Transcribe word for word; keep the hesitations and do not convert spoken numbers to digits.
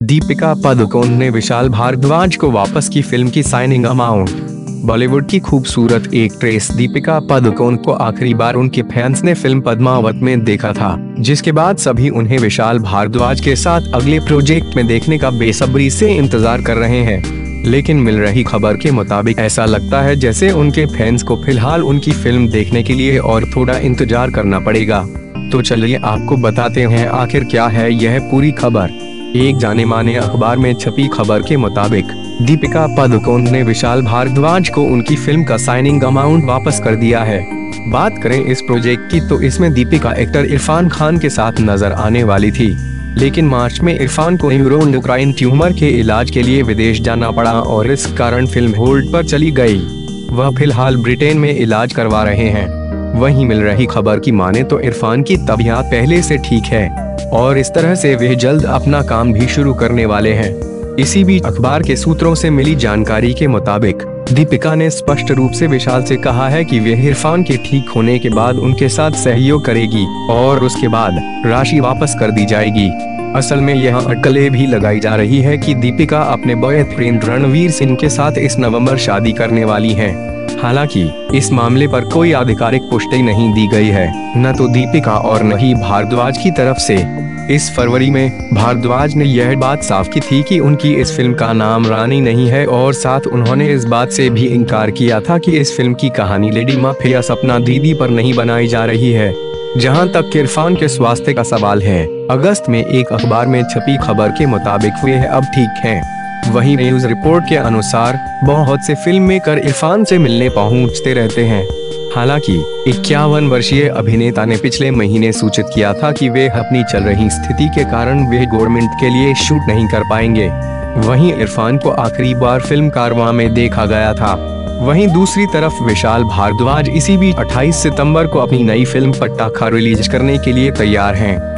दीपिका पादुकोण ने विशाल भारद्वाज को वापस की फिल्म की साइनिंग अमाउंट। बॉलीवुड की खूबसूरत एक्ट्रेस दीपिका पादुकोण को आखिरी बार उनके फैंस ने फिल्म पद्मावत में देखा था, जिसके बाद सभी उन्हें विशाल भारद्वाज के साथ अगले प्रोजेक्ट में देखने का बेसब्री से इंतजार कर रहे हैं। लेकिन मिल रही खबर के मुताबिक ऐसा लगता है जैसे उनके फैंस को फिलहाल उनकी फिल्म देखने के लिए और थोड़ा इंतजार करना पड़ेगा। तो चलिए आपको बताते हैं आखिर क्या है यह पूरी खबर। एक जाने माने अखबार में छपी खबर के मुताबिक दीपिका पादुकोण ने विशाल भारद्वाज को उनकी फिल्म का साइनिंग अमाउंट वापस कर दिया है। बात करें इस प्रोजेक्ट की तो इसमें दीपिका एक्टर इरफान खान के साथ नजर आने वाली थी, लेकिन मार्च में इरफान को न्यूरोएंडोक्राइन ट्यूमर के इलाज के लिए विदेश जाना पड़ा और इस कारण फिल्म होल्ड पर चली गई। वह फिलहाल ब्रिटेन में इलाज करवा रहे हैं। वहीं मिल रही खबर की माने तो इरफान की तबीयत पहले से ठीक है और इस तरह से वे जल्द अपना काम भी शुरू करने वाले हैं। इसी बीच अखबार के सूत्रों से मिली जानकारी के मुताबिक दीपिका ने स्पष्ट रूप से विशाल से कहा है कि वे इरफान के ठीक होने के बाद उनके साथ सहयोग करेगी और उसके बाद राशि वापस कर दी जाएगी। असल में यहाँ अटकलें भी लगाई जा रही है कि दीपिका अपने बॉयफ्रेंड रणवीर सिंह के साथ इस नवंबर शादी करने वाली हैं। हालांकि इस मामले पर कोई आधिकारिक पुष्टि नहीं दी गई है, न तो दीपिका और न ही भारद्वाज की तरफ से। इस फरवरी में भारद्वाज ने यह बात साफ की थी कि उनकी इस फिल्म का नाम रानी नहीं है और साथ उन्होंने इस बात से भी इनकार किया था कि इस फिल्म की कहानी लेडी माफिया सपना दीदी पर नहीं बनाई जा रही है। जहां तक इरफान के स्वास्थ्य का सवाल है, अगस्त में एक अखबार में छपी खबर के मुताबिक वे अब ठीक हैं। वहीं न्यूज रिपोर्ट के अनुसार बहुत से फिल्म मेकर इरफान से मिलने पहुंचते रहते हैं। हालांकि इक्यावन वर्षीय अभिनेता ने पिछले महीने सूचित किया था कि वे अपनी चल रही स्थिति के कारण वे गवर्नमेंट के लिए शूट नहीं कर पाएंगे। वहीं इरफान को आखिरी बार फिल्म कारवां में देखा गया था। वहीं दूसरी तरफ विशाल भारद्वाज इसी बीच अट्ठाईस सितंबर को अपनी नई फिल्म पटाखा रिलीज करने के लिए तैयार हैं।